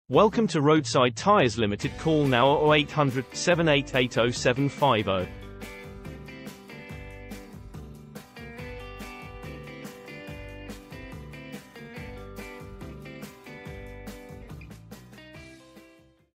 Welcome to Roadside Tyres Limited. Call now 0800 788 0750.